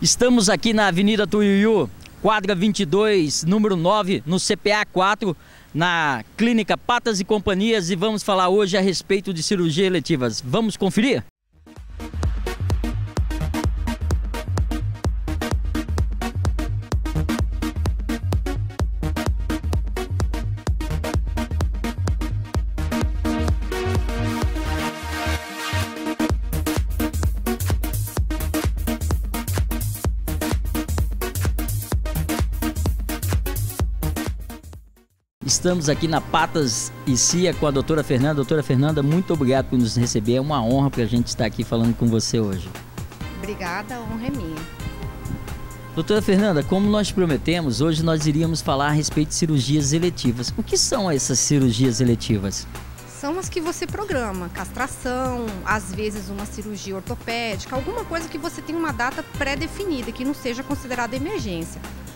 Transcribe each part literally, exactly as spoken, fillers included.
Estamos aqui na Avenida Tuiuiu, quadra vinte e dois, número nove, no C P A quatro, na Clínica Patas e Companhias, e vamos falar hoje a respeito de cirurgias eletivas. Vamos conferir? Estamos aqui na Patas e Cia com a doutora Fernanda. Doutora Fernanda, muito obrigado por nos receber. É uma honra para a gente estar aqui falando com você hoje. Obrigada, a honra é minha. Doutora Fernanda, como nós prometemos, hoje nós iríamos falar a respeito de cirurgias eletivas. O que são essas cirurgias eletivas? São as que você programa, castração, às vezes uma cirurgia ortopédica, alguma coisa que você tem uma data pré-definida, que não seja considerada emergência.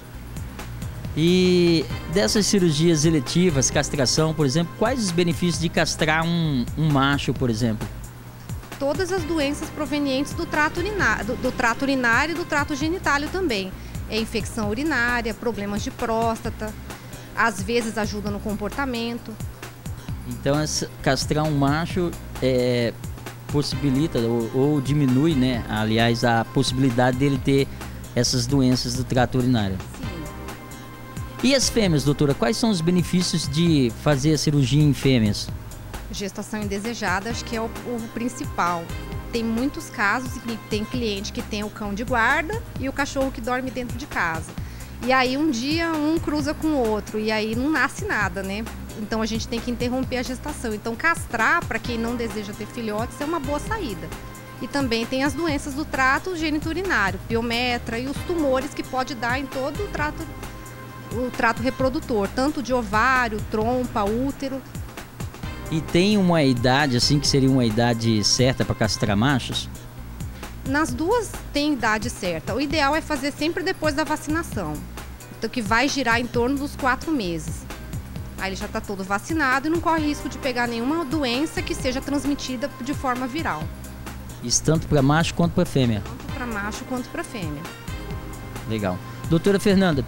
E dessas cirurgias eletivas, castração, por exemplo, quais os benefícios de castrar um, um macho, por exemplo? Todas as doenças provenientes do trato urinário, do, do trato urinário e do trato genitário também. É infecção urinária, problemas de próstata, às vezes ajuda no comportamento. Então, essa, castrar um macho é, possibilita ou, ou diminui, né, aliás, a possibilidade dele ter essas doenças do trato urinário. E as fêmeas, doutora, quais são os benefícios de fazer a cirurgia em fêmeas? Gestação indesejada, acho que é o, o principal. Tem muitos casos que tem cliente que tem o cão de guarda e o cachorro que dorme dentro de casa. E aí um dia um cruza com o outro e aí não nasce nada, né? Então a gente tem que interromper a gestação. Então castrar, para quem não deseja ter filhotes, é uma boa saída. E também tem as doenças do trato geniturinário, piometra e os tumores que pode dar em todo o trato o trato reprodutor, tanto de ovário, trompa, útero. E tem uma idade, assim, que seria uma idade certa para castrar machos? Nas duas tem idade certa. O ideal é fazer sempre depois da vacinação. Então, que vai girar em torno dos quatro meses. Aí ele já está todo vacinado e não corre risco de pegar nenhuma doença que seja transmitida de forma viral. Isso tanto para macho quanto para fêmea? Tanto para macho quanto para fêmea. Legal. Doutora Fernanda,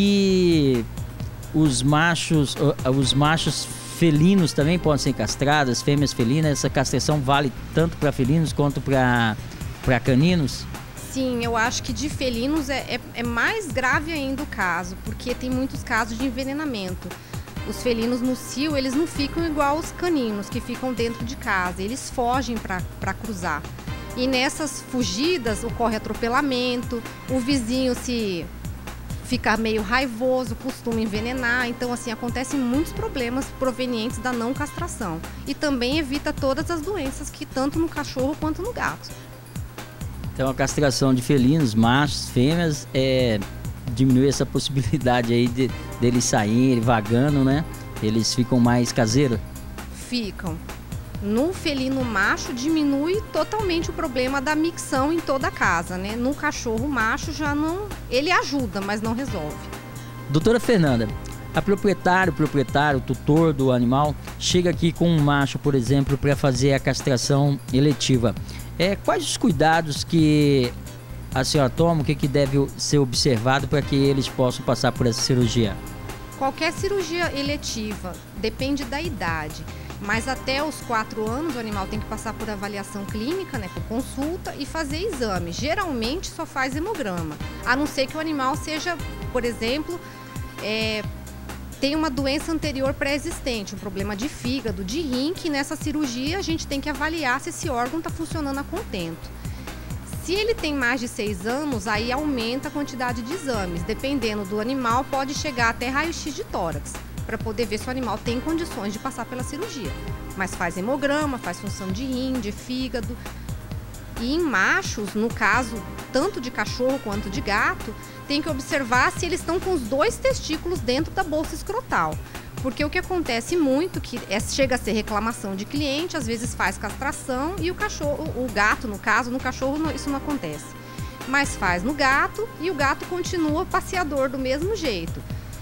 e os machos, os machos felinos também podem ser castrados, fêmeas felinas? Essa castração vale tanto para felinos quanto para para caninos? Sim, eu acho que de felinos é, é, é mais grave ainda o caso, porque tem muitos casos de envenenamento. Os felinos no cio, eles não ficam igual os caninos, que ficam dentro de casa, eles fogem para cruzar. E nessas fugidas ocorre atropelamento, o vizinho se fica meio raivoso, costuma envenenar. Então, assim, acontecem muitos problemas provenientes da não castração. E também evita todas as doenças, que tanto no cachorro quanto no gato. Então, a castração de felinos, machos, fêmeas, é, diminui essa possibilidade aí de, deles saírem vagando, né? Eles ficam mais caseiros? Ficam. No felino macho diminui totalmente o problema da micção em toda a casa, né? No cachorro macho já não, ele ajuda, mas não resolve. Doutora Fernanda, a proprietário, proprietário, tutor do animal chega aqui com um macho, por exemplo, para fazer a castração eletiva. É, quais os cuidados que a senhora toma, o que, que deve ser observado para que eles possam passar por essa cirurgia? Qualquer cirurgia eletiva depende da idade. Mas até os quatro anos o animal tem que passar por avaliação clínica, né, por consulta e fazer exame. Geralmente só faz hemograma, a não ser que o animal seja, por exemplo, é, tem uma doença anterior pré-existente, um problema de fígado, de rim, que nessa cirurgia a gente tem que avaliar se esse órgão está funcionando a contento. Se ele tem mais de seis anos, aí aumenta a quantidade de exames. Dependendo do animal, pode chegar até raio-x de tórax, para poder ver se o animal tem condições de passar pela cirurgia. Mas faz hemograma, faz função de rim, de fígado. E em machos, no caso tanto de cachorro quanto de gato, tem que observar se eles estão com os dois testículos dentro da bolsa escrotal. Porque o que acontece muito, que é, chega a ser reclamação de cliente, às vezes faz castração e o cachorro, o gato no caso, no cachorro não, isso não acontece. Mas faz no gato e o gato continua passeador do mesmo jeito.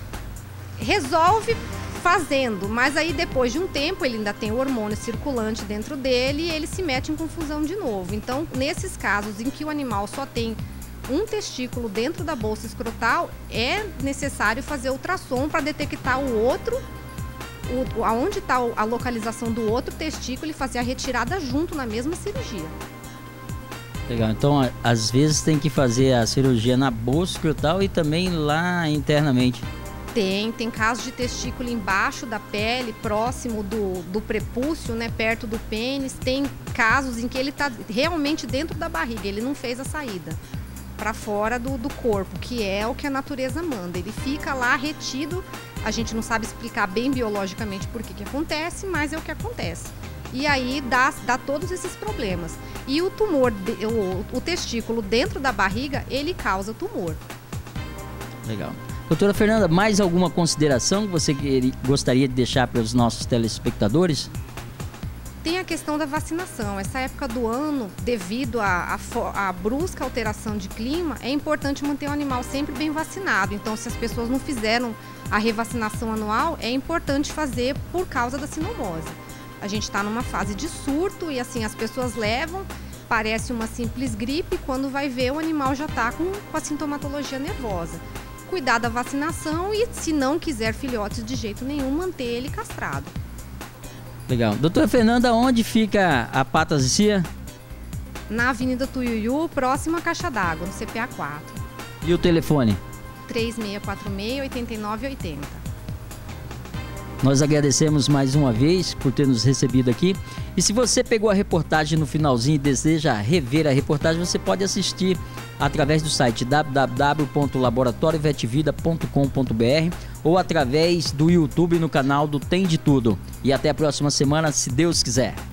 Resolve fazendo, mas aí depois de um tempo ele ainda tem o hormônio circulante dentro dele e ele se mete em confusão de novo. Então, nesses casos em que o animal só tem um testículo dentro da bolsa escrotal, é necessário fazer ultrassom para detectar o outro, o, aonde está a localização do outro testículo e fazer a retirada junto na mesma cirurgia. Legal, então às vezes tem que fazer a cirurgia na bolsa escrotal e também lá internamente. Tem, tem casos de testículo embaixo da pele, próximo do, do prepúcio, né, perto do pênis. Tem casos em que ele está realmente dentro da barriga, ele não fez a saída para fora do, do corpo, que é o que a natureza manda. Ele fica lá retido, a gente não sabe explicar bem biologicamente por que que acontece, mas é o que acontece. E aí dá, dá todos esses problemas. E o tumor, o, o testículo dentro da barriga, ele causa tumor. Legal. Doutora Fernanda, mais alguma consideração que você gostaria de deixar para os nossos telespectadores? Tem a questão da vacinação. Essa época do ano, devido à brusca alteração de clima, é importante manter o animal sempre bem vacinado. Então, se as pessoas não fizeram a revacinação anual, é importante fazer por causa da sinomose. A gente está numa fase de surto e assim as pessoas levam, parece uma simples gripe, quando vai ver o animal já está com, com a sintomatologia nervosa. Cuidar da vacinação e, se não quiser filhotes de jeito nenhum, manter ele castrado. Legal. Doutora Fernanda, onde fica a Patas de Cia? Na Avenida Tuiuiu, próxima à Caixa d'Água, no C P A quatro. E o telefone? três seis quatro seis, oito nove oito zero. Nós agradecemos mais uma vez por ter nos recebido aqui. E se você pegou a reportagem no finalzinho e deseja rever a reportagem, você pode assistir através do site w w w ponto laboratório vetvida ponto com ponto b r ou através do YouTube no canal do Tem de Tudo. E até a próxima semana, se Deus quiser.